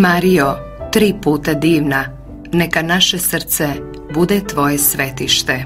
Marijo, 3 puta divna, neka naše srce bude tvoje svetište.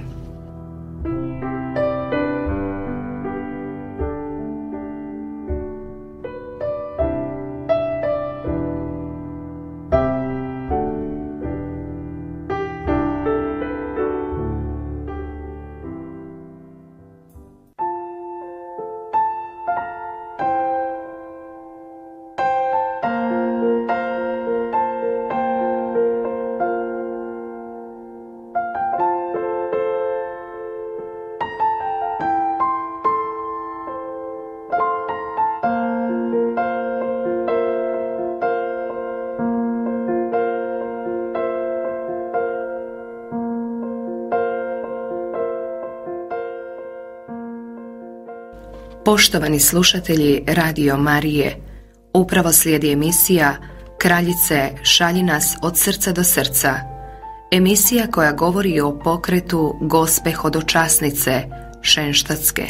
Poštovani slušatelji Radio Marije, upravo slijedi emisija Kraljice, šalji nas od srca do srca. Emisija koja govori o pokretu Gospe Hodočasnice Šenštatske.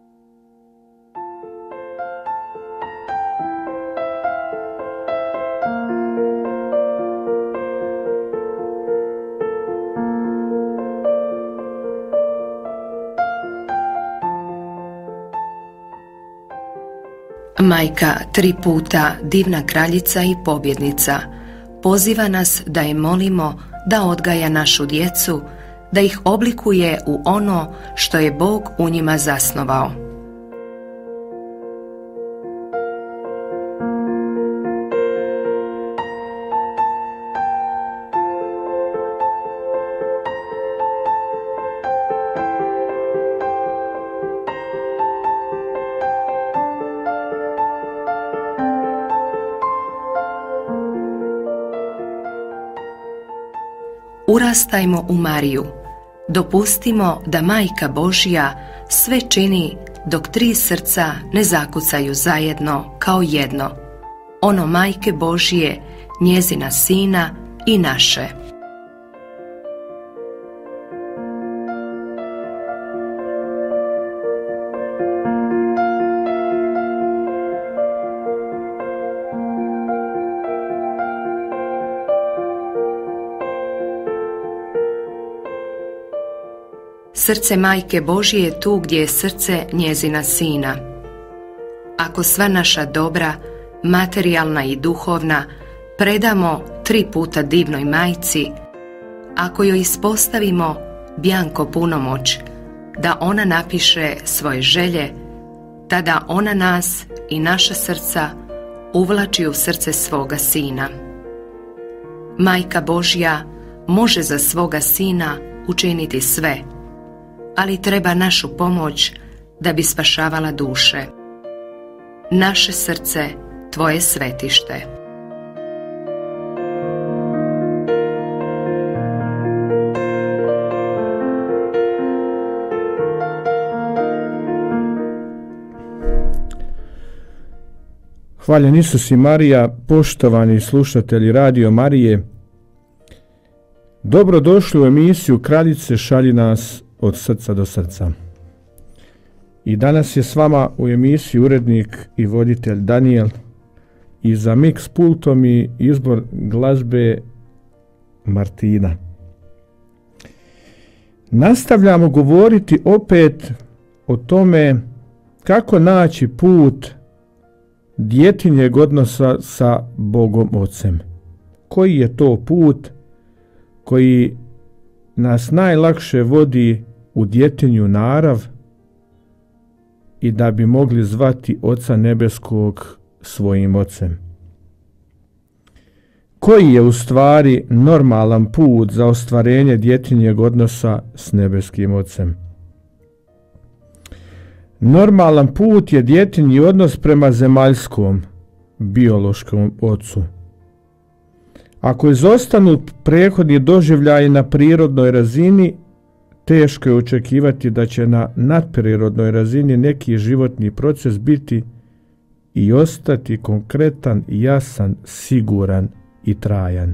Majka, 3 puta divna kraljica i pobjednica, poziva nas da je molimo da odgaja našu djecu, da ih oblikuje u ono što je Bog u njima zasnovao. Urastajmo u Mariju, dopustimo da Majka Božja sve čini dok 3 srca ne zakucaju zajedno kao jedno, ono Majke Božje, njezina Sina i naše. Srce Majke Božje je tu gdje je srce njezina Sina. Ako sva naša dobra, materijalna i duhovna, predamo 3 puta divnoj majci, ako joj ispostavimo bjanko punomoć, da ona napiše svoje želje, tada ona nas i naša srca uvlači u srce svoga Sina. Majka Božja može za svoga Sina učiniti sve, ali treba našu pomoć da bi spašavala duše. Naše srce, tvoje svetište. Hvaljen Isus i Marija, poštovani slušatelji Radio Marije, dobrodošli u emisiju Kraljice, šalji nas od srca do srca. I danas je s vama u emisiji urednik i voditelj Daniel i za mix pultom i izbor glazbe Martina. Nastavljamo govoriti opet o tome kako naći put djetinjeg odnosa sa Bogom Ocem. Koji je to put koji nas najlakše vodi u djetinju narav i da bi mogli zvati Oca Nebeskog svojim Ocem. Koji je u stvari normalan put za ostvarenje djetinjeg odnosa s Nebeskim Ocem? Normalan put je djetinji odnos prema zemaljskom, biološkom ocu. Ako izostanu prethodni doživljaji na prirodnoj razini, teško je očekivati da će na nadprirodnoj razini neki životni proces biti i ostati konkretan, jasan, siguran i trajan.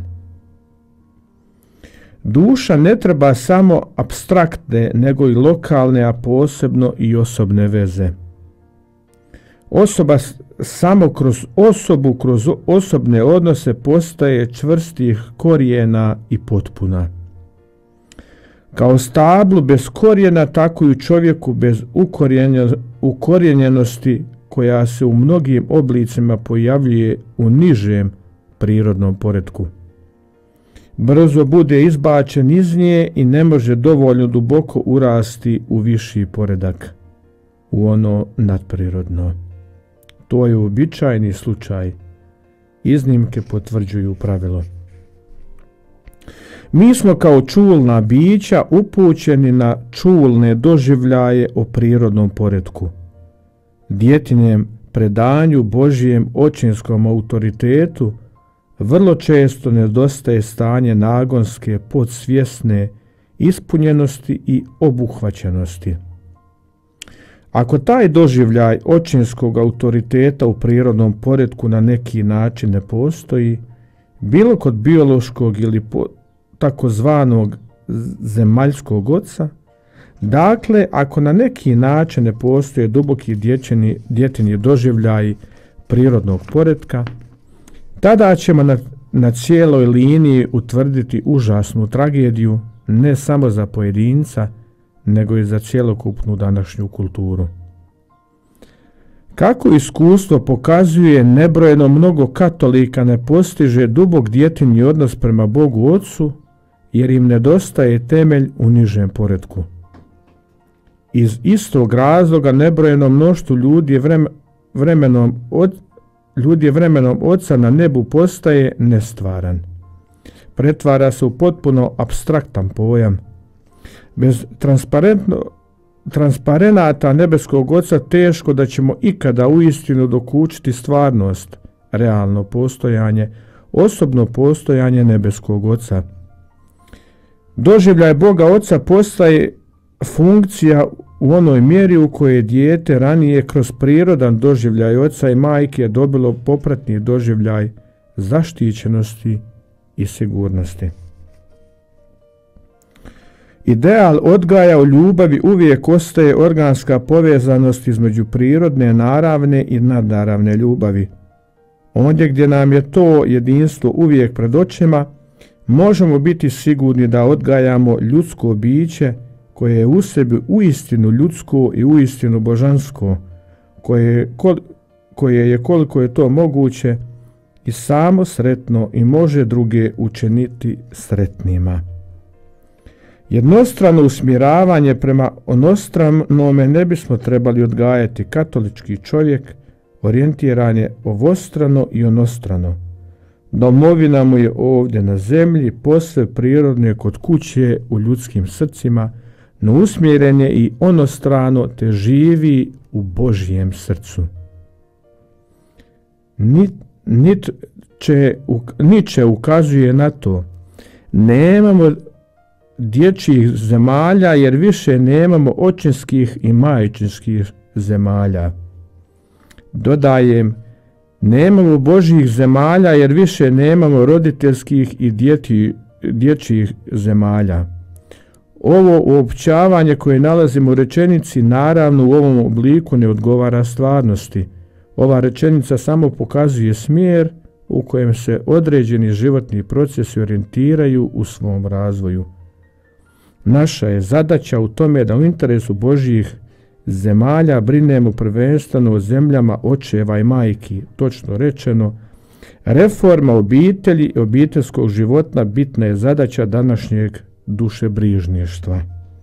Duša ne treba samo apstraktne, nego i lokalne, a posebno i osobne veze. Osoba samo kroz osobu, kroz osobne odnose postaje čvrstih korijena i potpuna. Kao stablu bez korijena, tako i u čovjeku bez ukorijenjenosti koja se u mnogim oblicima pojavljuje u nižem prirodnom poretku. Brzo bude izbačen iz nje i ne može dovoljno duboko urasti u viši poredak, u ono nadprirodno. To je uobičajeni slučaj. Iznimke potvrđuju pravilo. Mi smo kao čulna bića upućeni na čulne doživljaje o prirodnom poretku. Djetinjem predanju Božijem očinskom autoritetu vrlo često nedostaje stanje nagonske, podsvjesne ispunjenosti i obuhvaćenosti. Ako taj doživljaj očinskog autoriteta u prirodnom poretku na neki način ne postoji, bilo kod biološkog ili takozvanog zemaljskog oca, dakle, ako na neki način ne postoje duboki djetinji doživljaj prirodnog poretka, tada ćemo na cijeloj liniji utvrditi užasnu tragediju ne samo za pojedinca, nego i za cjelokupnu današnju kulturu. Kako iskustvo pokazuje, nebrojeno mnogo katolika ne postiže dubok djetinji odnos prema Bogu Ocu, jer im nedostaje temelj u nižem poretku. Iz istog razloga nebrojeno mnoštvo ljudi je vremenom Oca na nebu postaje nestvaran. Pretvara se u potpuno apstraktan pojam. Bez transparenata nebeskog Oca teško da ćemo ikada uistinu dokučiti stvarnost, realno postojanje, osobno postojanje nebeskog Oca. Doživljaj Boga Oca postaje funkcija u onoj mjeri u kojoj je dijete ranije kroz prirodan doživljaj oca i majke dobilo popratni doživljaj zaštićenosti i sigurnosti. Ideal odgaja u ljubavi uvijek ostaje organska povezanost između prirodne, naravne i nadnaravne ljubavi. Ondje gdje nam je to jedinstvo uvijek pred očima, možemo biti sigurni da odgajamo ljudsko biće koje je u sebi uistinu ljudsko i uistinu božansko, koje je koliko je to moguće i samo sretno i može druge učiniti sretnima. Jednostrano usmjeravanje prema onostranome ne bismo trebali odgajati. Katolički čovjek orijentiran je ovostrano i onostrano. Domovina mu je ovdje na zemlji, posve prirodno je kod kuće u ljudskim srcima, no usmjeren je i onostrano te živi u Božjem srcu. Niče ukazuje na to. Nemamo dječjih zemalja jer više nemamo očinskih i majčinskih zemalja. Dodajem, nemamo Božjih zemalja jer više nemamo roditeljskih i dječjih zemalja. Ovo uopćavanje koje nalazimo u rečenici naravno u ovom obliku ne odgovara stvarnosti. Ova rečenica samo pokazuje smjer u kojem se određeni životni procesi orijentiraju u svom razvoju. Naša je zadaća u tome da u interesu Božjih zemalja brinemo prvenstveno o zemljama očeva i majki. Točno rečeno, reforma obitelji i obiteljskog života bitna je zadaća današnjeg dušebrižništva.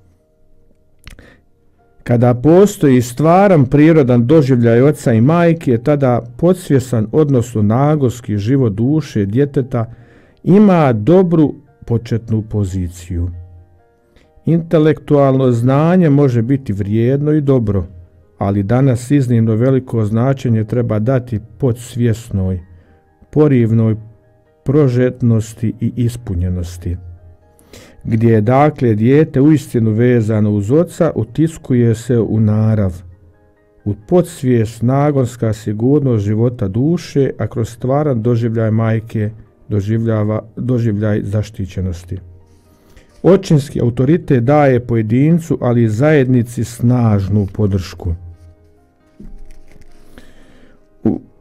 Kada postoji stvaran prirodan doživljaj oca i majke, tada podsvjesan odnosno nagonski život duše djeteta ima dobru početnu poziciju. Intelektualno znanje može biti vrijedno i dobro, ali danas iznimno veliko značenje treba dati podsvjesnoj, porivnoj prožetnosti i ispunjenosti. Gdje je dakle dijete uistinu vezano uz oca, utiskuje se u narav, u podsvijest nagonska sigurnost života duše, a kroz stvaran doživljaj majke doživljaj zaštićenosti. Očinski autoritet daje pojedincu, ali i zajednici snažnu podršku.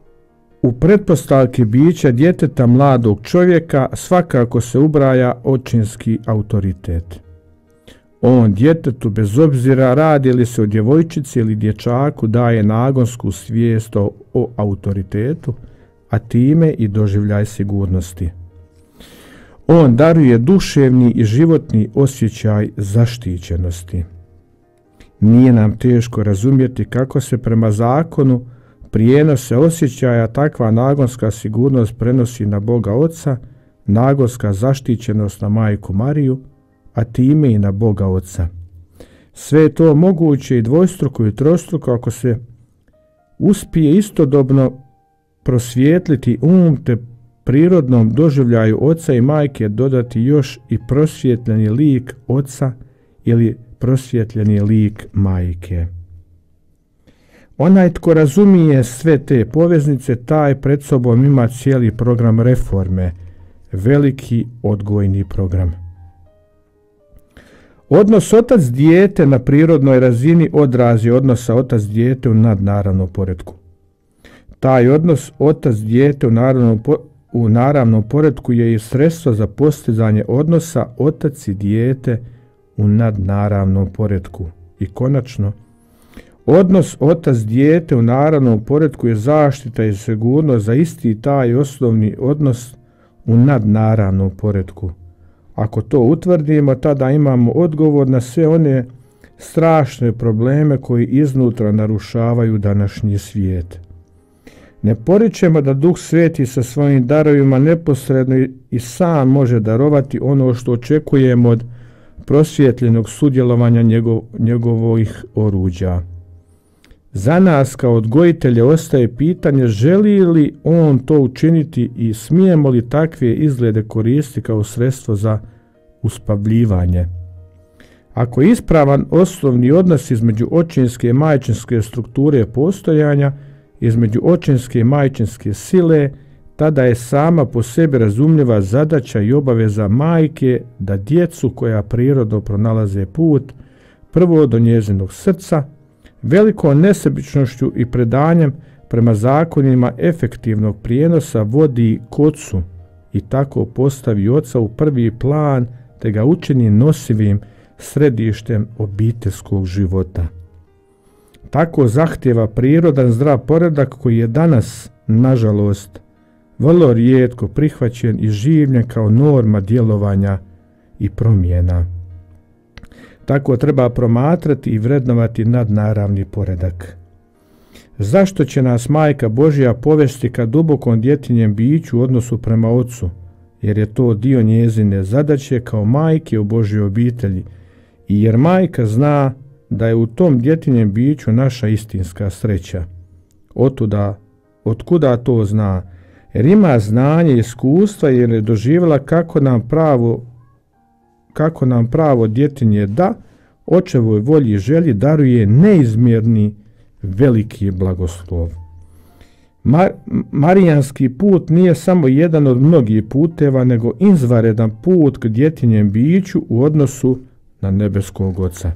U pretpostavki bića djeteta mladog čovjeka svakako se ubraja očinski autoritet. On djetetu, bez obzira radi li se o djevojčici ili dječaku, daje nagonsku svijest o autoritetu, a time i doživljaj sigurnosti. On daruje duševni i životni osjećaj zaštićenosti. Nije nam teško razumjeti kako se prema zakonu prijenose osjećaja takva nagonska sigurnost prenosi na Boga Oca, nagonska zaštićenost na Majku Mariju, a time i na Boga Oca. Sve je to moguće i dvostruko i trostruko ako se uspije istodobno prosvijetliti te prirodnom doživljaju Oca i Majke dodati još i prosvjetljeni lik Oca ili prosvjetljeni lik Majke. Onaj tko razumije sve te poveznice, taj pred sobom ima cijeli program reforme, veliki odgojni program. Odnos otac-dijete na prirodnoj razini odraz je odnosa otac-dijete u nadnaravnom poretku. Taj odnos otac-dijete u naravnom poretku je i sredstvo za postizanje odnosa otac i dijete u nadnaravnom poretku. I konačno, odnos otac-dijete u naravnom poretku je zaštita i sigurnost za isti taj osnovni odnos u nadnaravnom poretku. Ako to utvrdimo, tada imamo odgovor na sve one strašne probleme koji iznutra narušavaju današnji svijet. Ne poričemo da Duh Sveti sa svojim darovima neposredno i sam može darovati ono što očekujemo od prosvjetljenog sudjelovanja njegovih oruđa. Za nas kao odgojitelje ostaje pitanje želi li on to učiniti i smijemo li takve izglede koristiti kao sredstvo za uspavljivanje. Ako je ispravan osnovni odnos između očinske i majčinske strukture postojanja, između očinske i majčinske sile, tada je sama po sebi razumljiva zadaća i obaveza majke da djecu koja prirodno pronalaze put, prvo do njezinog srca, velikom nesebičnošću i predanjem prema zakonima efektivnog prijenosa vodi k Ocu i tako postavi Oca u prvi plan te ga učini nosivim središtem obiteljskog života. Tako zahtjeva prirodan zdrav poredak koji je danas, nažalost, vrlo rijetko prihvaćen i življen kao norma djelovanja i promjena. Tako treba promatrati i vrednovati nadnaravni poredak. Zašto će nas Majka Božja povesti ka dubokom djetinjem biću u odnosu prema Ocu? Jer je to dio njezine zadaće kao majke u Božjoj obitelji i jer majka zna da je u tom djetinjem biću naša istinska sreća. Otkuda to zna? Jer ima znanje i iskustva jer je doživjela kako nam pravo djetinje da, očevoj volji i želji daruje neizmjerni veliki blagoslov. Marijanski put nije samo jedan od mnogih puteva, nego izvanredan put k djetinjem biću u odnosu na nebeskog Oca.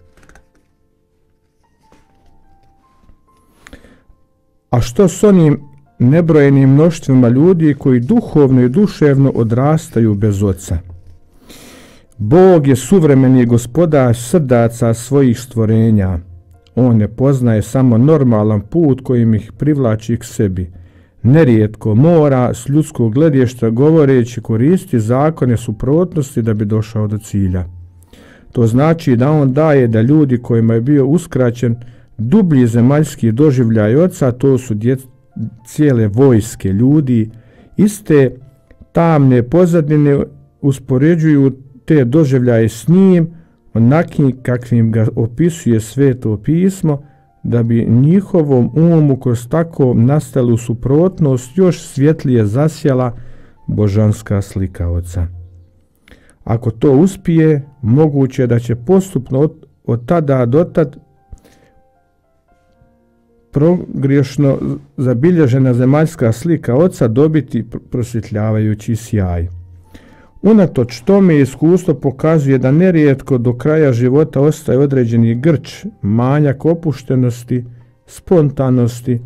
A što s onim nebrojenim mnoštvima ljudi koji duhovno i duševno odrastaju bez Oca? Bog je suvremeni gospodar srdaca svojih stvorenja. On ne poznaje samo normalan put kojim ih privlači k sebi. Nerijetko mora s ljudskog gledišta govoreći koristi zakone suprotnosti da bi došao do cilja. To znači da on daje da ljudi kojima je bio uskraćen dublji zemaljski doživljaj Oca, to su cijele vojske ljudi, iste tamne pozadine uspoređuju te doživljaje s njim, onakim kakvim ga opisuje Sveto pismo, da bi njihovom umu kroz tako nastalu suprotnost još svjetlije zasjala božanska slika Oca. Ako to uspije, moguće da će postupno od tada do tad progrešno zabilježena zemaljska slika Oca dobiti prosvjetljavajući sjaj. Unatoč tome iskustvo pokazuje da nerijetko do kraja života ostaje određeni grč, manjak opuštenosti, spontanosti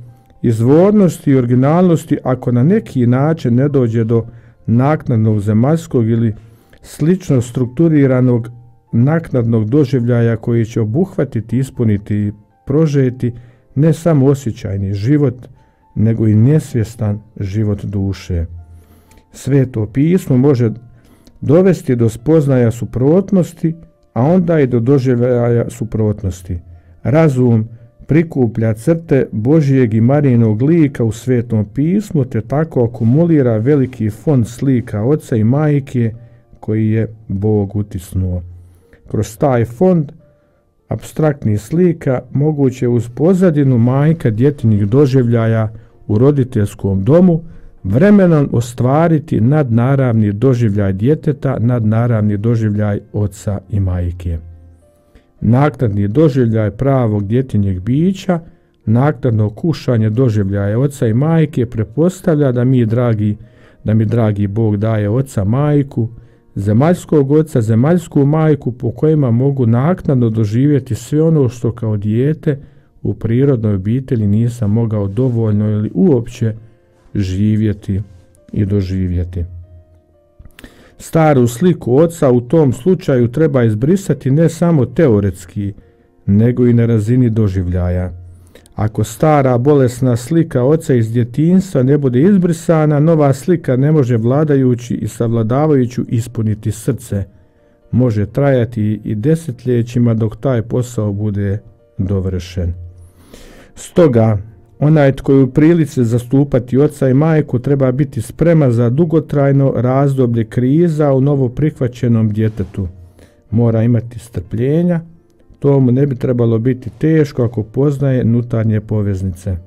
izvornosti i originalnosti ako na neki način ne dođe do naknadnog zemaljskog ili slično strukturiranog naknadnog doživljaja koji će obuhvatiti, ispuniti i prožeti ne samo osjećajni život, nego i nesvjestan život duše. Sveto pismo može dovesti do spoznaja suprotnosti, a onda i do doživljaja suprotnosti. Razum prikuplja crte Božijeg i Marijinog lika u Svetom pismu, te tako akumulira veliki fond slika Oca i Majke koji je Bog utisnuo. Kroz taj fond apstraktnih slika moguće uz pozadinu majka djetinjih doživljaja u roditeljskom domu vremenom ostvariti nadnaravni doživljaj djeteta, nadnaravni doživljaj oca i majke. Naknadni doživljaj pravog djetinjeg bića, naknadno kušanje doživljaja oca i majke pretpostavlja da mi dragi Bog daje oca, majku, zemaljskog oca, zemaljsku majku po kojima mogu naknadno doživjeti sve ono što kao dijete u prirodnoj obitelji nisam mogao dovoljno ili uopće živjeti i doživjeti. Staru sliku oca u tom slučaju treba izbrisati ne samo teoretski, nego i na razini doživljaja. Ako stara bolesna slika oca iz djetinjstva ne bude izbrisana, nova slika ne može vladajući i savladavajući ispuniti srce. Može trajati i desetljećima dok taj posao bude dovršen. Stoga, onaj tko je u prilici zastupati oca i majku treba biti spreman za dugotrajno razdoblje kriza u novoprihvaćenom djetetu. Mora imati strpljenja, to mu ne bi trebalo biti teško ako poznaje unutarnje poveznice.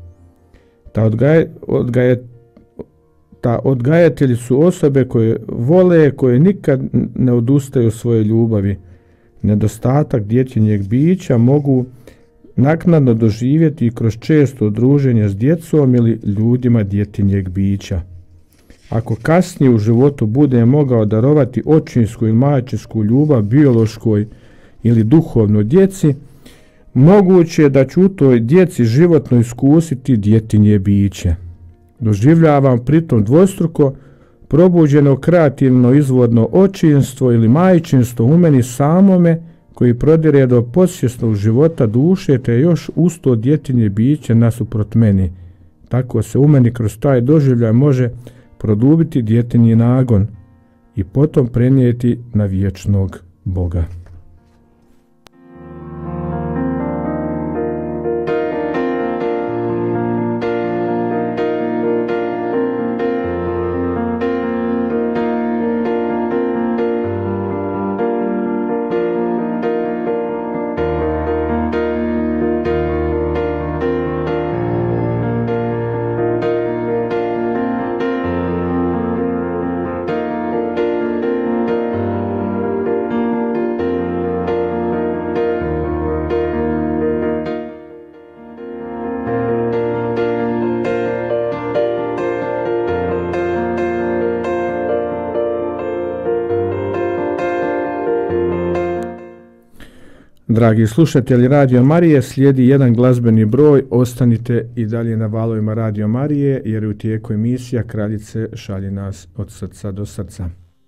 Odgajatelji su osobe koje vole, koje nikad ne odustaju od svoje ljubavi. Nedostatak djetinjeg bića mogu naknadno doživjeti i kroz često druženje s djecom ili ljudima djetinjeg bića. Ako kasnije u životu bude mogao darovati očinsku i majčinsku ljubav biološkoj ili duhovnoj djeci, moguće je da ću u toj djeci životno iskusiti djetinje biće. Doživljavam pritom dvostruko probuđeno kreativno izvorno očinstvo ili majčinstvo u meni samome koji prodire do podsvjesnog života duše te još uz to djetinje biće nasuprot meni. Tako se u meni kroz taj doživljaj može produbiti djetinji nagon i potom prenijeti na vječnog Boga. Dragi slušatelji Radio Marije, slijedi jedan glazbeni broj, ostanite i dalje na valovima Radio Marije jer je u tijeku emisija Kraljice šalje nas od srca do srca.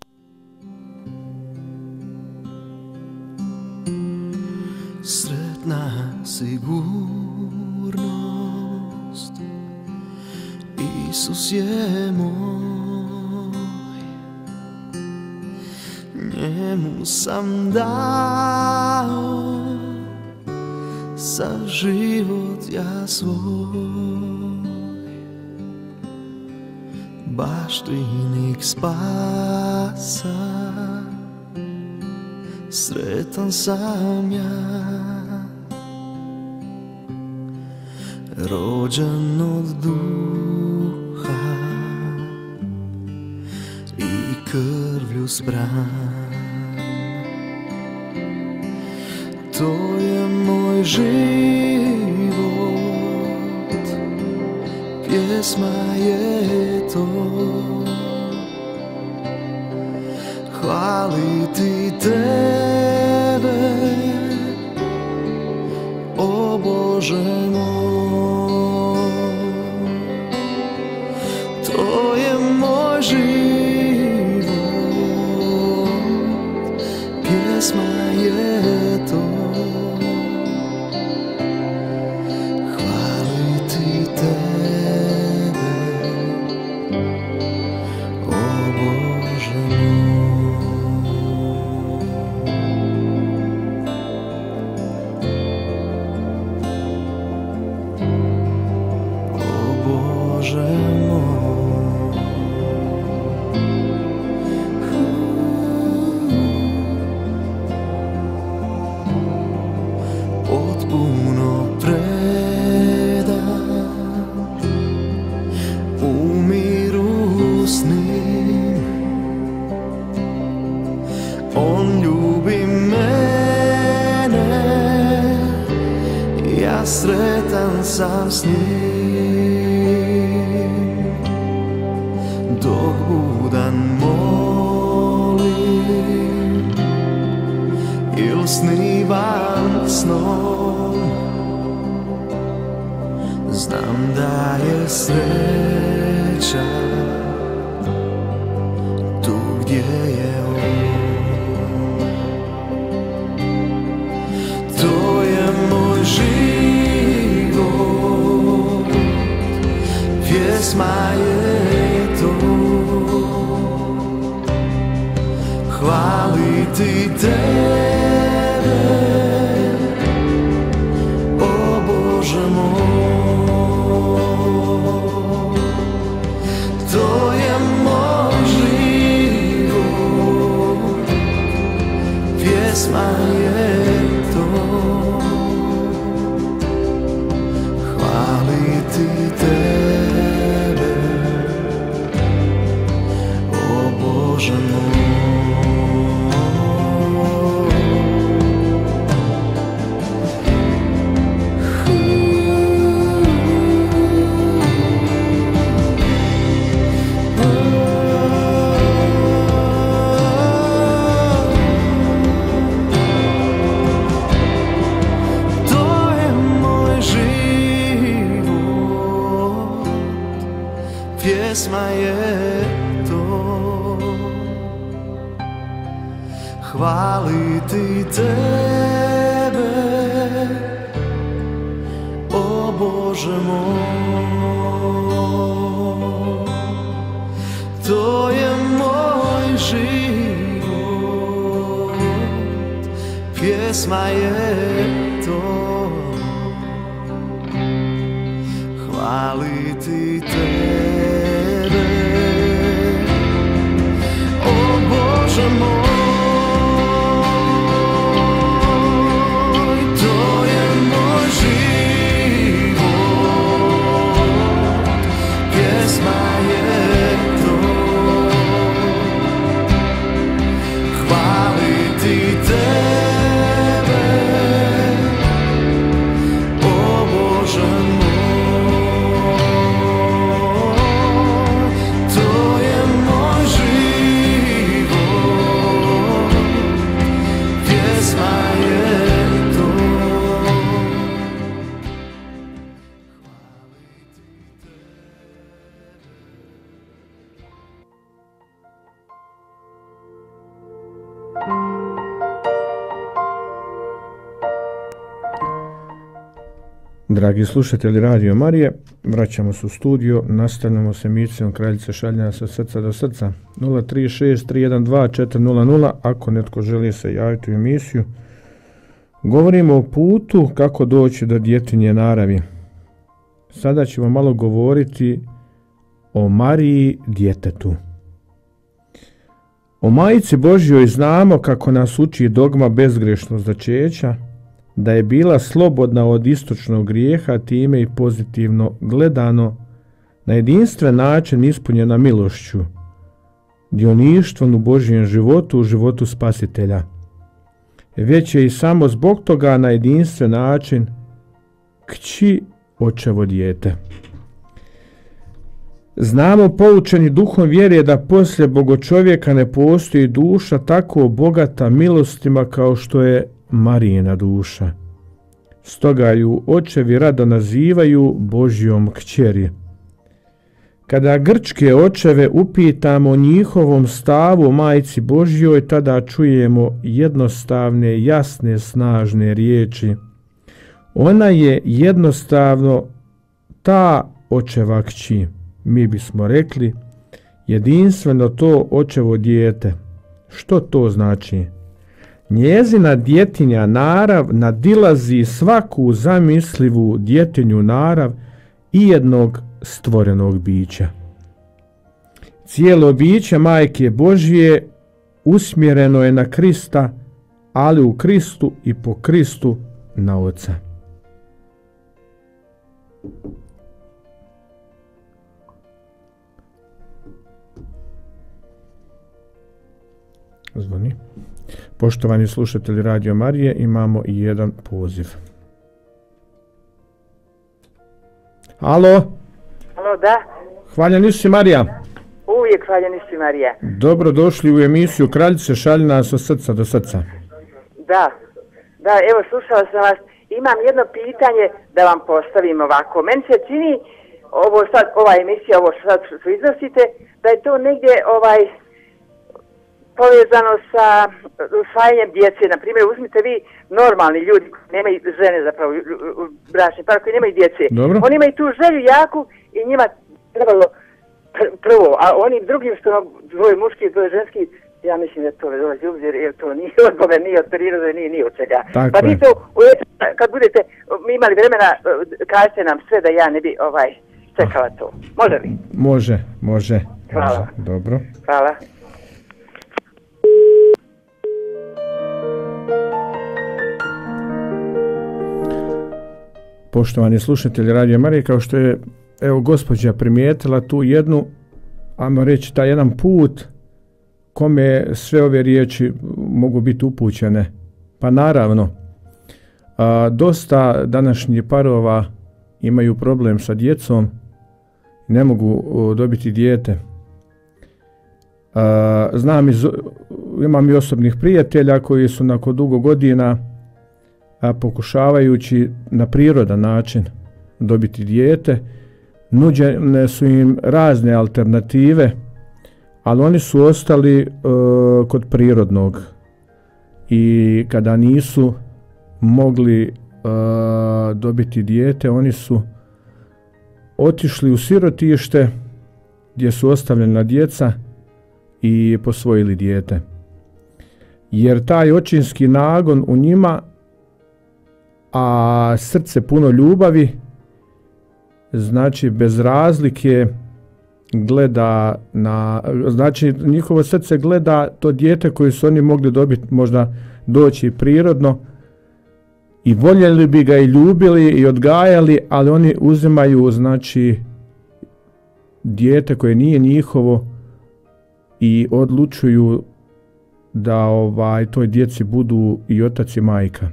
Sretna sigurnost, Isus je moj, njemu sam dao sav život ja svoj, baštinik spasa, sretan sam ja, rođen od duha i krvlju zbran. To je moj život, pjesma je to, hvaliti tebe, o Bože moj. ja sretan sam s njim. Dok budan molim il snivam snom, znam da je sreća tu gdje je on. To je moj život, pjesma je to, hvaliti tebe, o Bože moj. To je moj život, pjesma je to, hvaliti tebe, o Bože moj. Pjesma je to, hvaliti tebe, o Bože moj. To je moj život, pjesma je to, hvaliti tebe, Bože moj. To je moj život, pjesma je to, hvaliti tebe, o Bože moj. To je moj život, pjesma je to. Dragi slušatelji Radio Marije, vraćamo se u studio, nastavljamo s emisijom Kraljice šaljanja sa srca do srca. 036312400, ako netko želi se javiti u emisiju. Govorimo o putu kako doći do djetinje naravi. Sada ćemo malo govoriti o Mariji djetetu. O Majici Božjoj znamo, kako nas uči dogma bezgrešnog začeća, da je bila slobodna od istočnog grijeha, time i pozitivno gledano na jedinstven način ispunjena milošću, dioništvom u Božjem životu, u životu Spasitelja. Već je i samo zbog toga na jedinstven način kći očevo dijete. Znamo, poučeni duhom vjere, da poslije bogočovjeka ne postoji duša tako bogata milostima kao što je Marijina duša. Stoga ju očevi rado nazivaju Božjom kćeri. Kada grčke očeve upitamo o njihovom stavu o Majci Božjoj, tada čujemo jednostavne, jasne, snažne riječi. Ona je jednostavno ta očeva kći. Mi bismo rekli jedinstveno to očevo dijete. Što to znači? Njezina djetinja narav nadilazi svaku zamislivu djetinju narav i jednog stvorenog bića. Cijelo biće Majke Božje usmjereno je na Krista, ali u Kristu i po Kristu na Oca. Zvoni. Poštovani slušatelji Radio Marije, imamo i jedan poziv. Alo, Alo, da? hvaljen Isus Marija. Uvijek hvaljen Isus Marija. Dobro došli u emisiju Kraljice, šalji nas od srca do srca. Da, evo slušala sam vas. Imam jedno pitanje da vam postavim ovako. Meni se čini, ova emisija, ovo što sad iznosite, da je to negdje povezano sa usvajanjem djece. Na primjer, uzmite vi normalni ljudi koji nemaju žene, zapravo bračni par koji nemaju djece. Dobro. Oni imaju tu želju jaku i njima trebalo prvo, a oni drugim što dvoje muški i dvoje ženski, ja mislim da to dolazi u obzir, jer to nije od Boga, nije od prirode, nije od čega. Tako pa vi je. to, kad budete imali vremena, kažete nam sve da ja ne bi čekala to. Može li? Može. Hvala. Dobro. Hvala. Poštovani slušatelji Radio Marije, kao što je gospođa primijetila tu jednu, ajmo reći, taj jedan put kome sve ove riječi mogu biti upućene. Pa naravno, dosta današnjih parova imaju problem sa djecom, ne mogu dobiti dijete. Imam i osobnih prijatelja koji su nakon dugo godina pokušavajući na prirodan način dobiti dijete, nuđene su im razne alternative, ali oni su ostali kod prirodnog i kada nisu mogli dobiti dijete, oni su otišli u sirotište gdje su ostavljena djeca i posvojili dijete. Jer taj očinski nagon u njima, a srce puno ljubavi, znači bez razlike gleda znači njihovo srce gleda to dijete koje su oni mogli dobiti, možda doći prirodno, i voljeli bi ga i ljubili i odgajali, ali oni uzimaju znači dijete koje nije njihovo i odlučuju da toj djeci budu i otac i majka.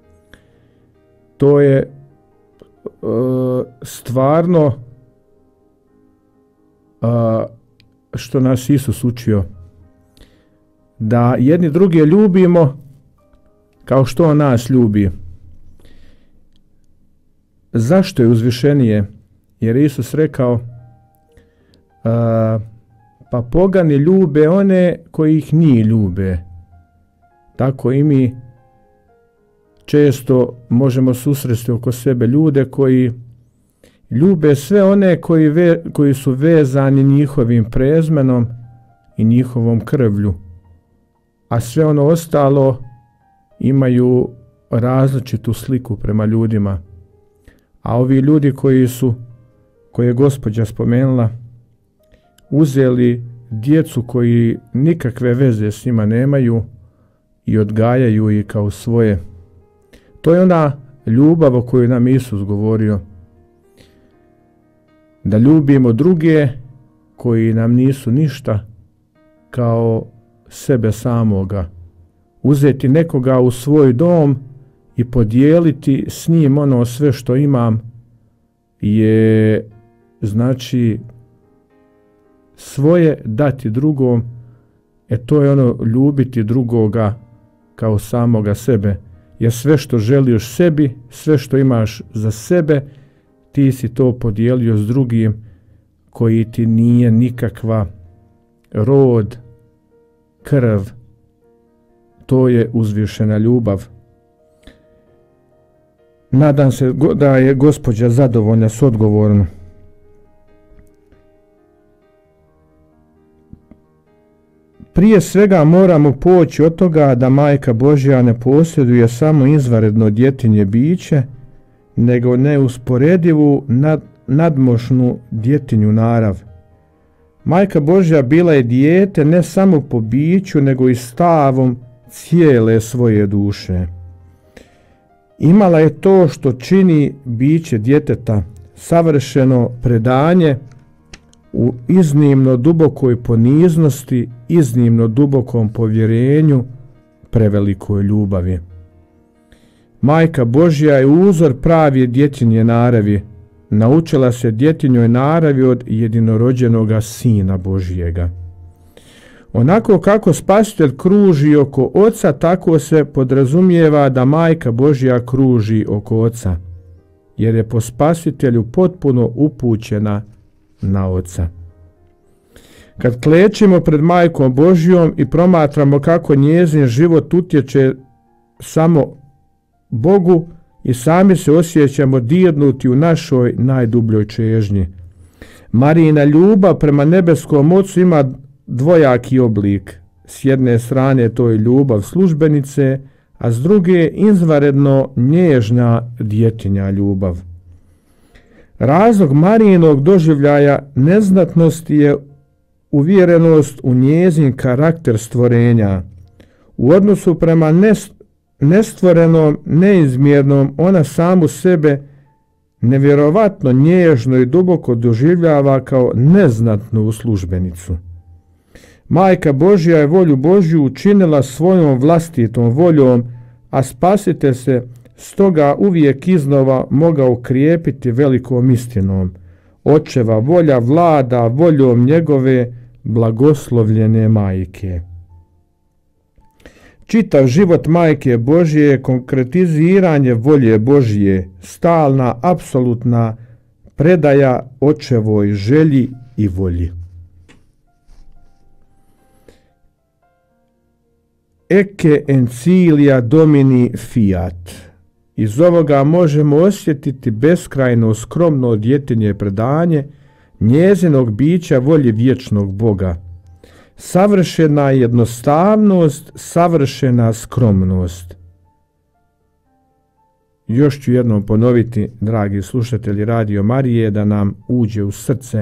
To je stvarno što nas Isus učio, da jedni druge ljubimo kao što on nas ljubi. Zašto je uzvišenije? Jer Isus rekao, pa pogani ljube one koji ih nije ljube. Tako i mi često možemo susresti oko sebe ljude koji ljube sve one koji su vezani njihovim prezmenom i njihovom krvlju, a sve ono ostalo imaju različitu sliku prema ljudima. A ovi ljudi koje je gospođa spomenula, uzeli djecu koji nikakve veze s njima nemaju i odgajaju ih kao svoje. To je ona ljubav o kojoj nam Isus govorio. Da ljubimo druge koji nam nisu ništa kao sebe samoga. Uzeti nekoga u svoj dom i podijeliti s njim ono sve što imam je znači svoje dati drugom, to je ono ljubiti drugoga kao samoga sebe. Jer sve što želiš sebi, sve što imaš za sebe, ti si to podijelio s drugim koji ti nije nikakva rod, krv. To je uzvišena ljubav. Nadam se da je gospođa zadovoljna s odgovorom. Prije svega moramo poći od toga da Majka Božja ne posjeduje samo izvanredno djetinje biće, nego neusporedivu nadmoćnu djetinju narav. Majka Božja bila je dijete ne samo po biću, nego i stavom cijele svoje duše. Imala je to što čini biće djeteta, savršeno predanje u iznimno dubokoj poniznosti, iznimno dubokom povjerenju, prevelikoj ljubavi. Majka Božja je uzor pravije djetinje naravi, naučila se djetinjoj naravi od jedinorođenoga Sina Božjega. Onako kako Spasitelj kruži oko Oca, tako se podrazumijeva da Majka Božja kruži oko Oca, jer je po Spasitelju potpuno upućena na Oca. Kad klečimo pred Majkom Božjom i promatramo kako njezin život utječe samo Bogu, i sami se osjećamo dirnuti u našoj najdubljoj čežnji. Marijina ljubav prema nebeskom Ocu ima dvojaki oblik. S jedne strane to je ljubav službenice, a s druge izvanredno nježna djetinja ljubav. Razlog Marijinog doživljaja neznatnosti je uvjerenost u njezin karakter stvorenja. U odnosu prema nestvorenom, neizmjernom, ona samu sebe nevjerovatno nježno i duboko doživljava kao neznatnu službenicu. Majka Božja je volju Božju učinila svojom vlastitom voljom, a Spasitelj se stoga uvijek iznova mogao ukrijepiti velikom istinom. Očeva volja vlada voljom njegove blagoslovljene majke. Čitav život Majke Božje je konkretiziranje volje Božje, stalna, apsolutna predaja očevoj želji i volji. Ecce ancilia Domini fiat. Iz ovoga možemo osjetiti beskrajno skromno djetinje predanje njezinog bića volji vječnog Boga. Savršena jednostavnost, savršena skromnost. Još ću jednom ponoviti, dragi slušatelji Radio Marije, da nam uđe u srce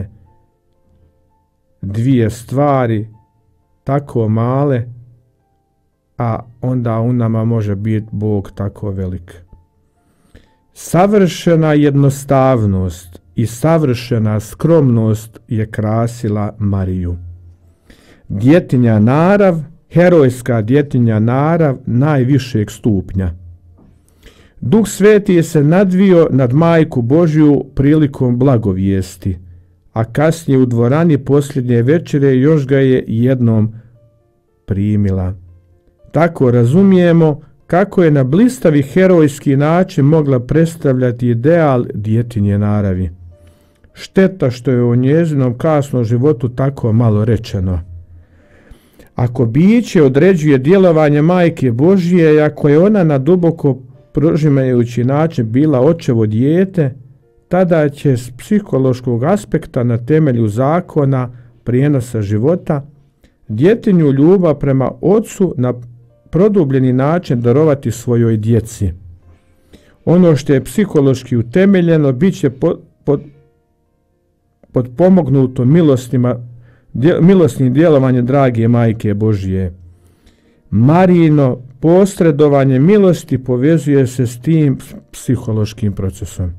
dvije stvari tako male, a onda u nama može biti Bog tako velik. Savršena jednostavnost i savršena skromnost je krasila Mariju. Djetinja narav, herojska djetinja narav najvišeg stupnja. Duh Sveti je se nadvio nad Majku Božju prilikom blagovijesti, a kasnije u dvorani posljednje večere još ga je jednom primila. Tako razumijemo kako je na blistavi herojski način mogla predstavljati ideal djetinje naravi. Šteta što je o njezinom kasnom životu tako malo rečeno. Ako biće određuje djelovanje Majke Božje i ako je ona na duboko prožimajući način bila očevo dijete, tada će s psihološkog aspekta na temelju zakona prijenosa života djetinju ljubav prema Ocu na produbljeni način darovati svojoj djeci. Ono što je psihološki utemeljeno bit će potpomognuto milosnim djelovanjem drage Majke Božje. Marijino posredovanje milosti povezuje se s tim psihološkim procesom.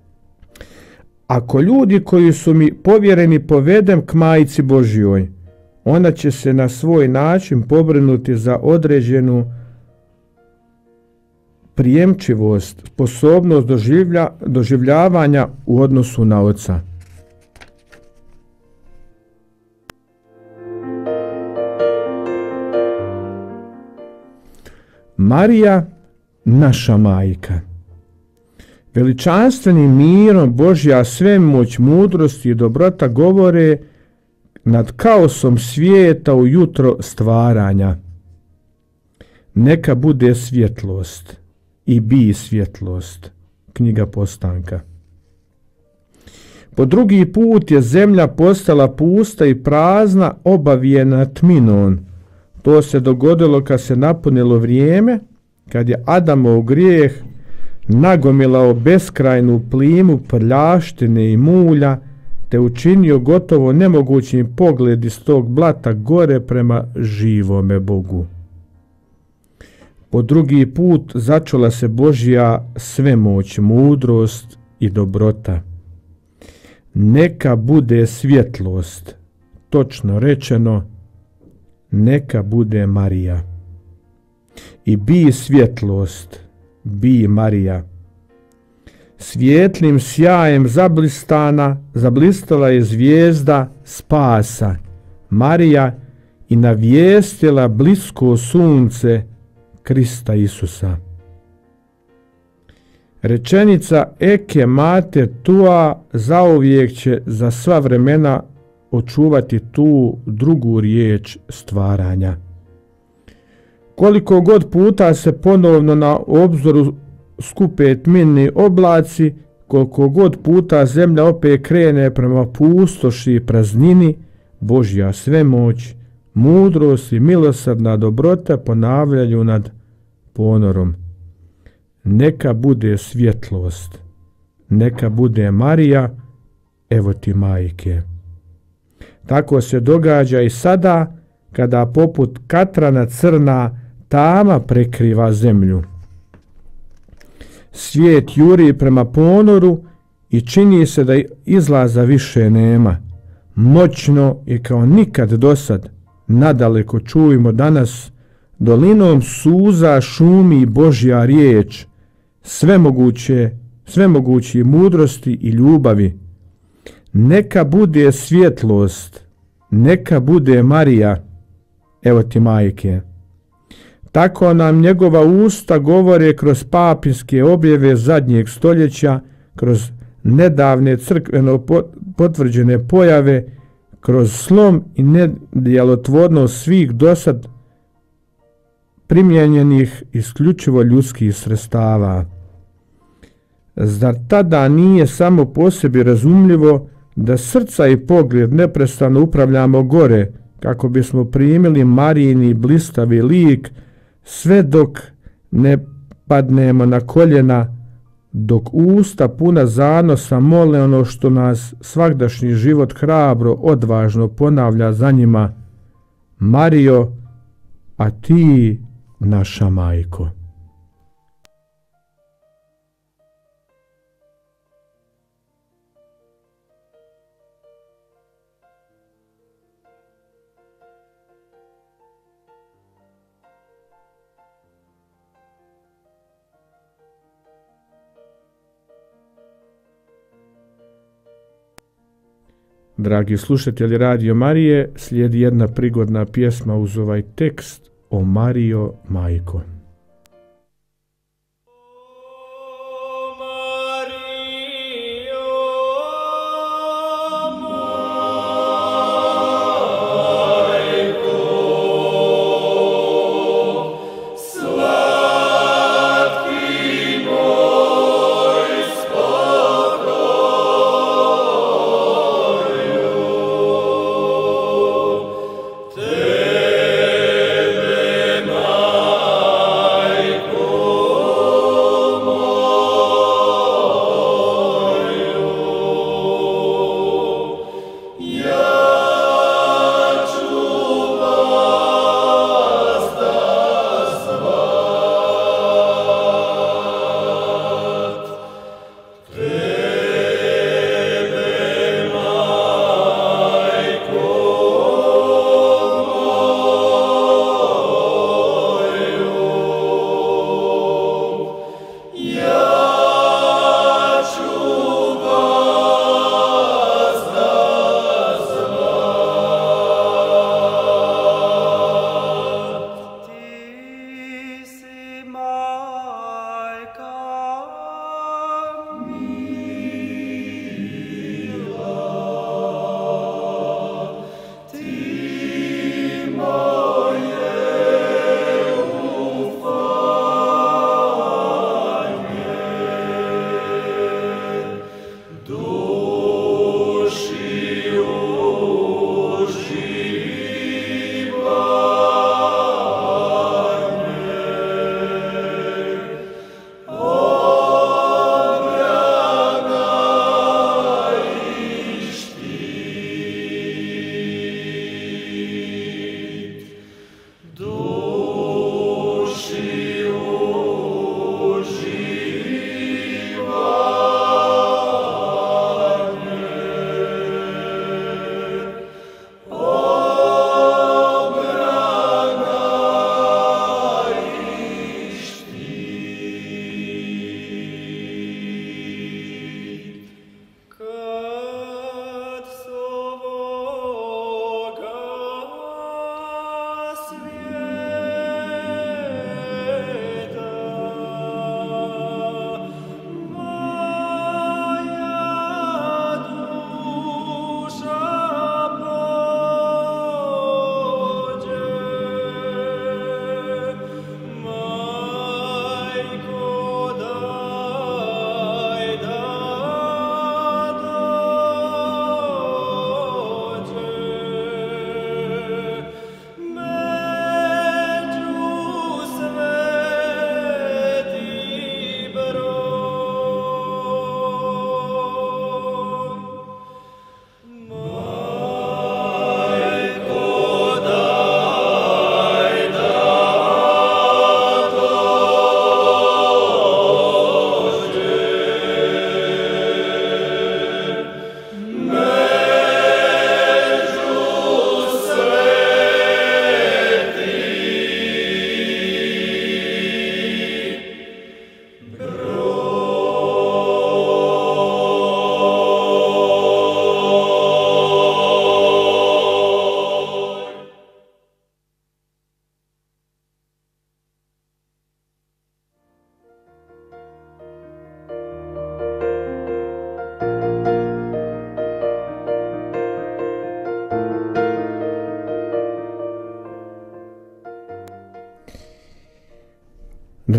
Ako ljudi koji su mi povjereni povedem k Majci Božjoj, ona će se na svoj način pobrinuti za određenu prijemčivost, sposobnost doživljavanja u odnosu na Oca. Marija, naša majka. Veličanstvenim mirom Božja svemoć, mudrost i dobrota govore nad kaosom svijeta u jutro stvaranja. Neka bude svjetlost i bi svjetlost. Knjiga Postanka. Po drugi put je zemlja postala pusta i prazna, obavijena tminom. To se dogodilo kad se napunilo vrijeme, kad je Adamov grijeh nagomilao beskrajnu plimu prljaštine i mulja, te učinio gotovo nemogućim pogled iz tog blata gore prema živome Bogu. Po drugi put začula se Božja svemoć, mudrost i dobrota. Neka bude svjetlost, točno rečeno, neka bude Marija. I bi svjetlost, bi Marija. Svijetlim sjajem zablistala je zvijezda spasa, Marija, i navijestila blisko sunce Krista Isusa. Rečenica Eke Mater tua zauvijek će za sva vremena očuvati tu drugu riječ stvaranja. Koliko god puta se ponovno na obzoru skupe tmini oblaci, koliko god puta zemlja opet krene prema pustoši i praznini, Božja svemoć, mudrost i milosrdna dobrota ponavljaju nad ponorom. Neka bude svjetlost, neka bude Marija, evo ti majke. Tako se događa i sada, kada poput katrana crna tama prekriva zemlju. Svijet juri prema ponoru i čini se da izlaza više nema. Moćno i kao nikad dosad, nadaleko čujemo danas, dolinom suza šumi Božja riječ, svemogući mudrosti i ljubavi. Neka bude svjetlost, neka bude Marija, evo ti majke. Tako nam njegova usta govore kroz papinske objave zadnjeg stoljeća, kroz nedavne crkveno potvrđene pojave, kroz slom i nedjelotvornost svih dosad primijenjenih isključivo ljudskih sredstava. Zar tada nije samo po sebi razumljivo da srca i pogled neprestano upravljamo gore, kako bismo primili Marijini blistavi lik, sve dok ne padnemo na koljena, dok usta puna zanosa mole ono što nas svagdašnji život hrabro, odvažno ponavlja za njima: Marijo, a ti naša majko. Dragi slušatelji Radio Marije, slijedi jedna prigodna pjesma uz ovaj tekst: O Marijo, majko. Tebe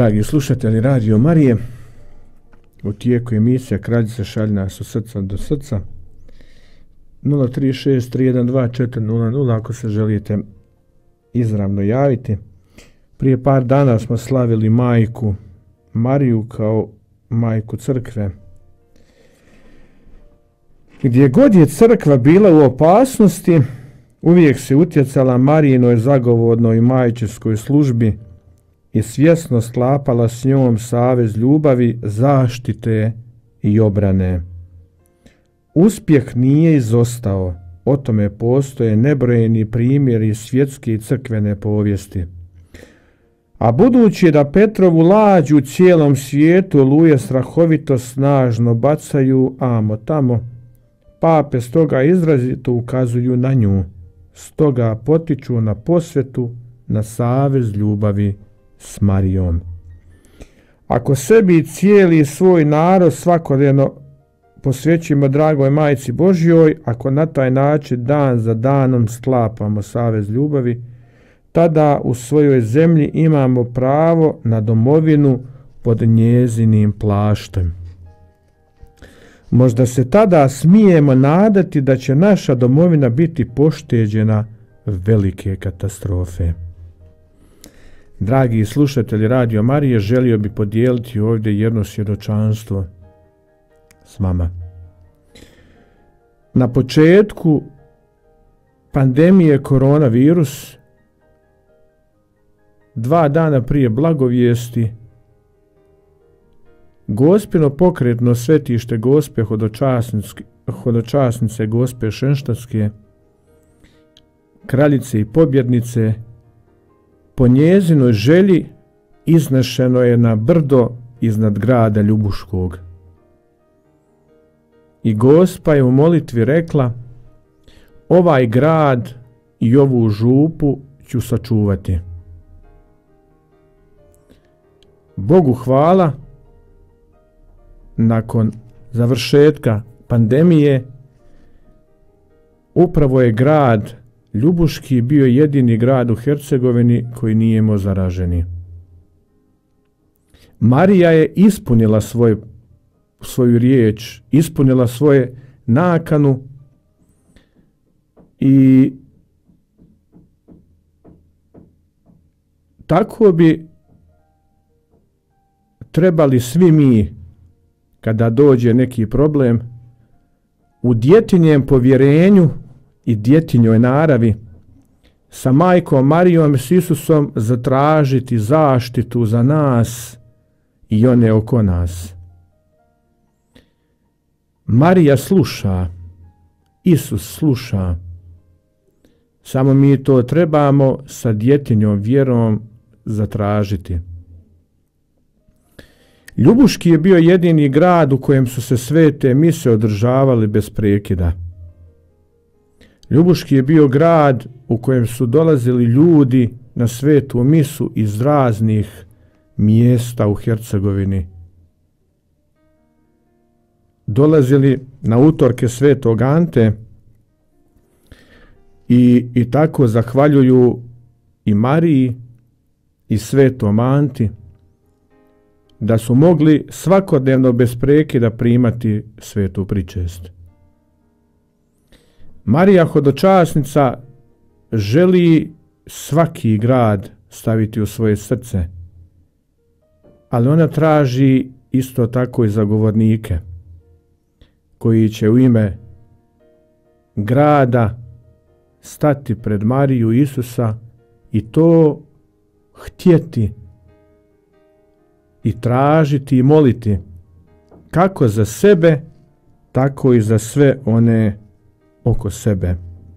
Dragi slušatelji Radio Marije, u tijeku emisija Kraljica šalje nas od srca do srca. 036 312 400 ako se želite izravno javiti. Prije par dana smo slavili majku Mariju kao majku crkve. Gdje god je crkva bila u opasnosti, uvijek se utjecala Marijinoj zagovornoj majčinskoj službi i svjesno sklapala s njom savez ljubavi, zaštite i obrane. Uspjeh nije izostao, o tome postoje nebrojeni primjeri svjetske i crkvene povijesti. A budući da Petrovu lađu u cijelom svijetu oluje strahovito snažno bacaju amo tamo, pape stoga izrazito ukazuju na nju, stoga potiču na posvetu, na savez ljubavi s Marijom. Ako sebi i cijeli svoj narod svakodnevno posvećujemo dragoj majci Božjoj, ako na taj način dan za danom sklapamo savez ljubavi, tada u svojoj zemlji imamo pravo na domovinu pod njezinim plaštem. Možda se tada smijemo nadati da će naša domovina biti pošteđena velike katastrofe. Dragi slušatelji Radio Marije, želio bi podijeliti ovdje jedno svjedočanstvo s vama. Na početku pandemije koronavirus, 2 dana prije blagovijesti, Gospino pokretno svetište Gospe Hodočasnice Gospe Šenštatske, kraljice i pobjednice, po njezinoj želji iznešeno je na brdo iznad grada Ljubuškog. I Gospa je u molitvi rekla: ovaj grad i ovu župu ću sačuvati. Bogu hvala, nakon završetka pandemije, upravo je grad Ljubuški bio jedini grad u Hercegovini koji nije imao zaraženi. Marija je ispunila svoju riječ, ispunila svoje nakanu i tako bi trebali svi mi, kada dođe neki problem, u djetinjem povjerenju i djetinjoj naravi sa majkom Marijom i s Isusom zatražiti zaštitu za nas i one oko nas. Marija sluša, Isus sluša, samo mi to trebamo sa djetinjom vjerom zatražiti. Ljubuški je bio jedini grad u kojem su se svete mise održavale bez prekida. Ljubuški je bio grad u kojem su dolazili ljudi na svetu misu iz raznih mjesta u Hercegovini. Dolazili na utorke Svetog Ante i tako zahvaljuju i Mariji i Svetom Anti da su mogli svakodnevno bez prekida primati svetu pričest. Marija Hodočasnica želi svaki grad staviti u svoje srce, ali ona traži isto tako i zagovornike koji će u ime grada stati pred Mariju i Isusa i to htjeti i tražiti i moliti kako za sebe, tako i za sve one oko sebe.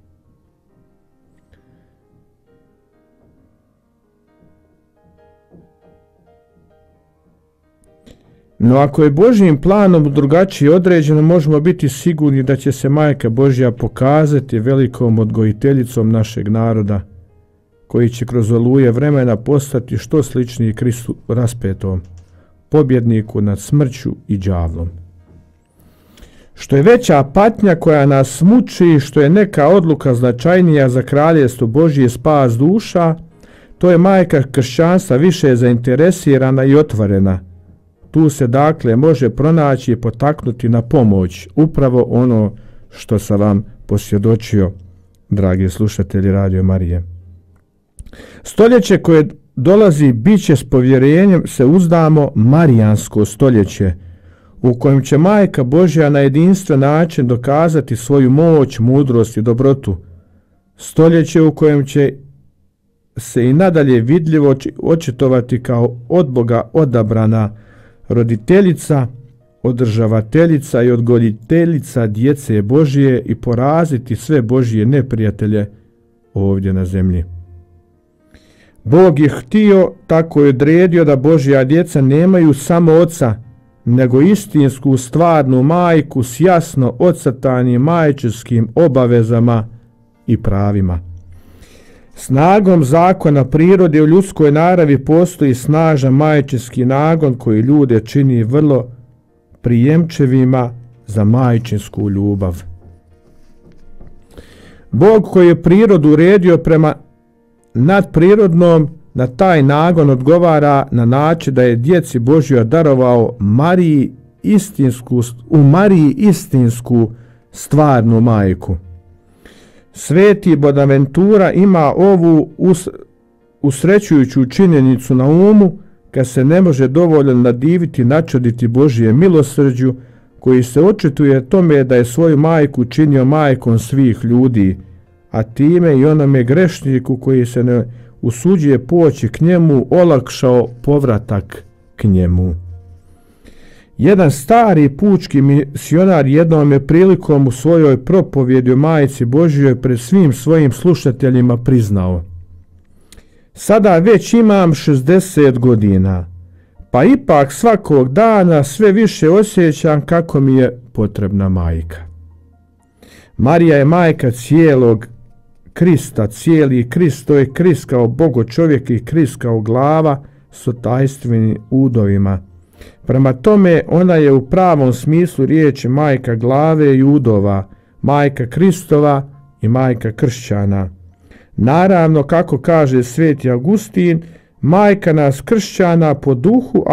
No ako je Božjim planom drugačije određeno, možemo biti sigurni da će se Majka Božja pokazati velikom odgojiteljicom našeg naroda, koji će kroz oluje vremena postati što sličniji Kristu raspetom, pobjedniku nad smrću i đavlom. Što je veća patnja koja nas muči, što je neka odluka značajnija za kraljevstvo Božje spas duša, To je majka kršćanstva više zainteresirana i otvorena. Tu se dakle može pronaći i potaknuti na pomoć. Upravo ono što sam vam posvjedočio, dragi slušatelji Radio Marije. Stoljeće koje dolazi bit će s povjerenjem se uzdamo marijansko stoljeće, u kojem će Majka Božja na jedinstven način dokazati svoju moć, mudrost i dobrotu. Stoljeće u kojem će se i nadalje vidljivo očitovati kao od Boga odabrana roditeljica, održavateljica i odgojiteljica djece Božje i poraziti sve Božje neprijatelje ovdje na zemlji. Bog je htio, tako je odredio da Božja djeca nemaju samo oca, nego istinsku stvarnu majku s jasno ocrtanim majčinskim obavezama i pravima. Snagom zakona prirode u ljudskoj naravi postoji snažan majčinski nagon koji ljude čini vrlo prijemčevima za majčinsku ljubav. Bog koji je prirodu uredio prema nadprirodnom, na taj nagon odgovara na način da je djeci Božjoj darovao u Mariji istinsku stvarnu majku. Sveti Bonaventura ima ovu usrećujuću činjenicu na umu, kad se ne može dovoljno nadiviti, načuditi Božje milosrđu, koji se očituje tome da je svoju majku činio majkom svih ljudi, a time i onome grešniku koji se ne usuđuje poći k njemu olakšao povratak k njemu. Jedan stari pučki misionar jednom je prilikom u svojoj propovjedi o Majci Božjoj pred svim svojim slušateljima priznao: sada već imam 60 godina, pa ipak svakog dana sve više osjećam kako mi je potrebna majka. Marija je majka cijelog Krista, cijeli Krist, to je Krist kao Bogo čovjek i Krist kao glava s tajstvenim udovima. Prema tome ona je u pravom smislu riječi majka glave i udova, majka Kristova i majka kršćana. Naravno, kako kaže sveti Augustin, majka nas kršćana po duhu,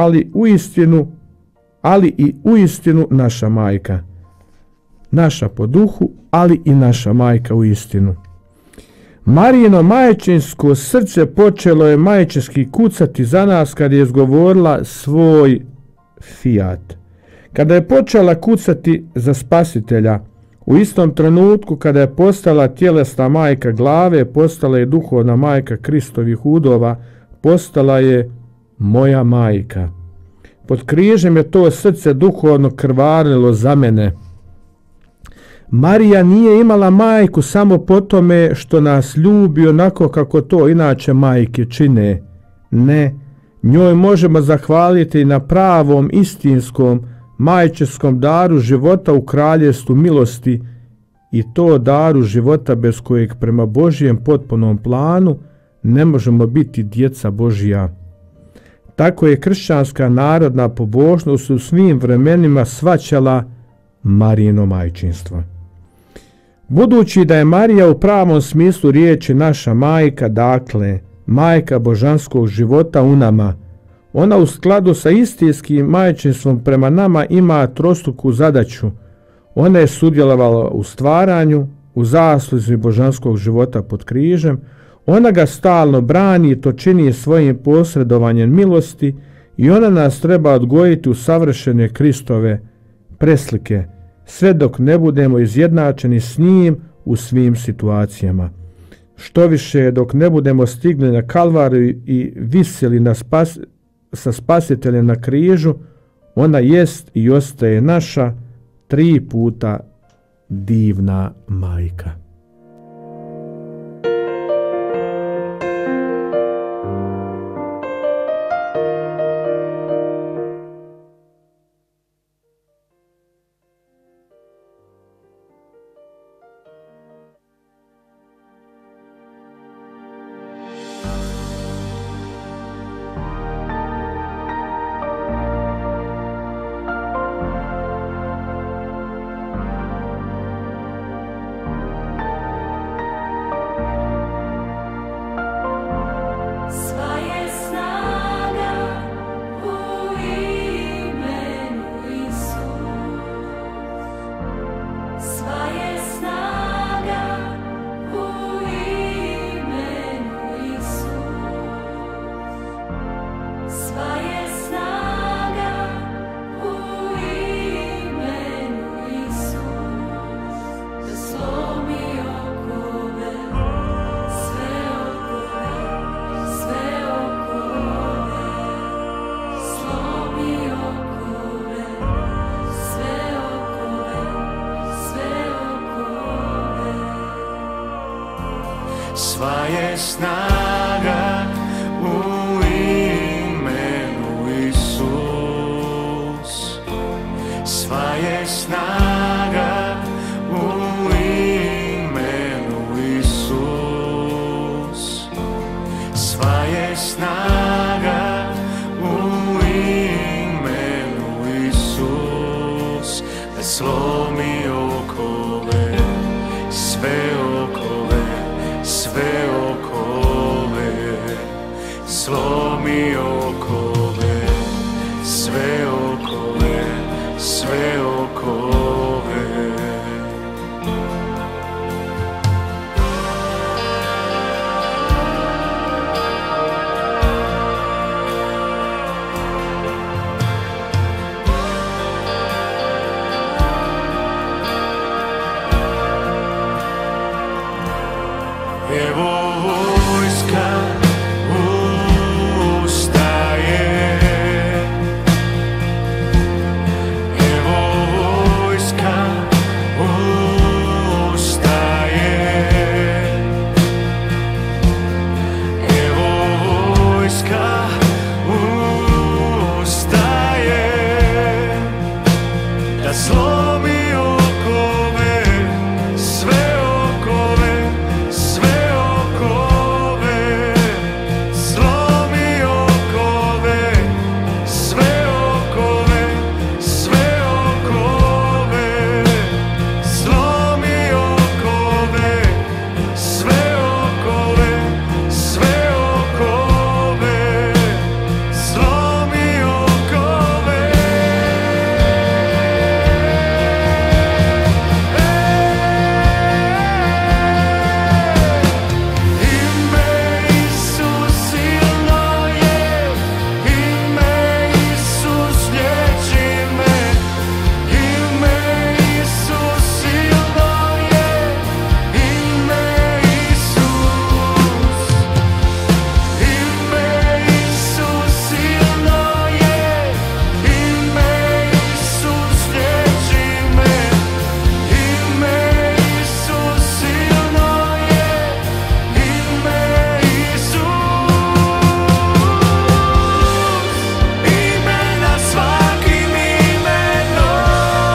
ali i u istinu naša majka. Naša po duhu, ali i naša majka u istinu. Marijino majčinsko srce počelo je majčinski kucati za nas kad je izgovorila svoj fiat. Kada je počela kucati za Spasitelja, u istom trenutku kada je postala tjelesna majka glave, postala je duhovna majka Kristovih udova, postala je moja majka. Pod križem je to srce duhovno krvarilo za mene. Marija nije imala majku samo po tome što nas ljubi onako kako to inače majke čine. Ne, njoj možemo zahvaliti na pravom, istinskom, majčinskom daru života u kraljevstvu milosti, i to daru života bez kojeg prema Božjem potpunom planu ne možemo biti djeca Božja. Tako je kršćanska narodna pobožnost u svim vremenima shvaćala Marijino majčinstvo. Budući da je Marija u pravom smislu riječi naša majka, dakle majka božanskog života u nama, ona u skladu sa istinskim majčinstvom prema nama ima trostruku zadaću. Ona je sudjelovala u stvaranju, u zasluzi božanskog života pod križem, ona ga stalno brani i to čini svojim posredovanjem milosti, i ona nas treba odgojiti u savršene Kristove preslike, sve dok ne budemo izjednačeni s njim u svim situacijama. Što više, dok ne budemo stigli na Kalvariju i visjeli sa Spasiteljem na križu, ona jest i ostaje naša 3 puta divna majka. sva je snaga u imenu Isus. Sva je snaga u imenu Isus. Sva je snaga u imenu Isus. Da slomi okove, sve okove, sve okove. Slomi okove, sve okove, sve okove. Evo vojska ustaje, evo vojska ustaje, evo vojska ustaje, da slomi okove, sve okove, sve okove, slomi okove, sve okove, sve okove, slomi okove, sve okove, sve okove, slomi okove. Ime Isus silno je, ime Isus liječi me. Ime Isus silno je, ime Isus. Ime Isus silno je, ime Isus liječi me. Ime Isus silno je, ime Isus. Ime nad svakim imenom.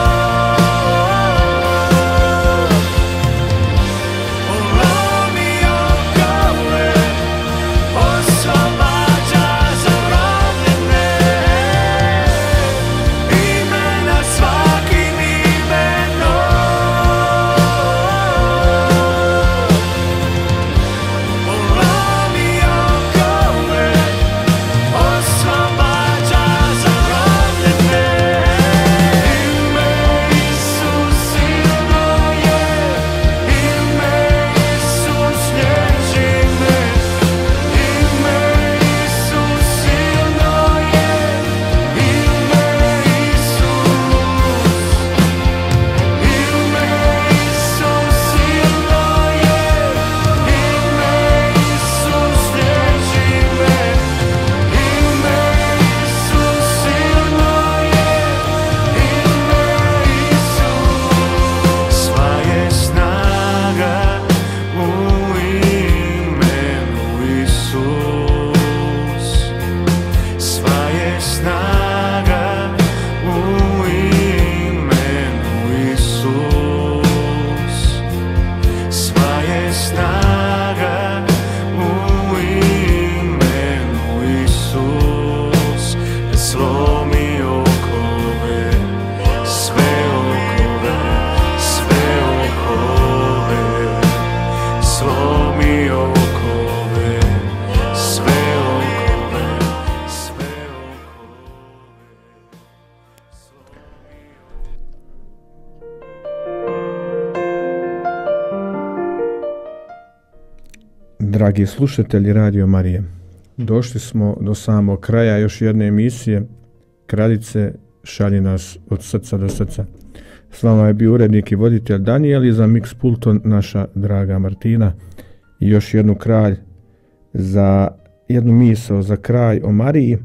Lomi okove, oslobađa zarobljene. Ime nad svakim imenom. Lomi okove, oslobađa zarobljene. Ime Isus silno je, ime Isus liječi me. Ime Isus silno je, ime Isus. Ime Isus silno je, ime Isus liječi me. Ime Isus silno je, ime Isus. Sva je snaga u imenu Isus. Sva je snaga u imenu Isus. Sva je snaga u imenu Isus. Da slomi okove, sve okove, sve okove. Slomi okove, sve okove, sve okove. Dragi slušatelji Radio Marije, došli smo do samog kraja još jedne emisije Kraljice šalji nas od srca do srca. S vama je bio urednik i voditelj Danijel i za mix pultom naša draga Martina. I još jednu kralj za jednu misao za kraj o Mariji.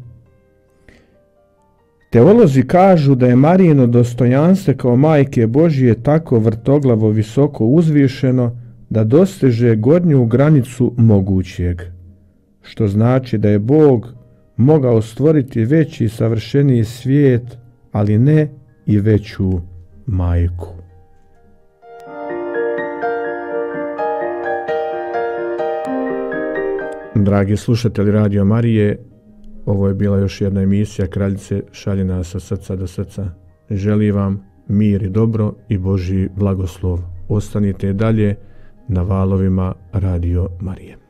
Teolozi kažu da je Marijino dostojanstvo kao majke Božije tako vrtoglavo visoko uzvišeno da dostiže gornju granicu mogućeg, što znači da je Bog mogao stvoriti veći i savršeniji svijet, ali ne i veću majku. Dragi slušatelji Radio Marije, ovo je bila još jedna emisija Kraljice šalje nas od srca do srca. Želim vam mir i dobro i Božji blagoslov. Ostanite dalje na valovima Radio Marije.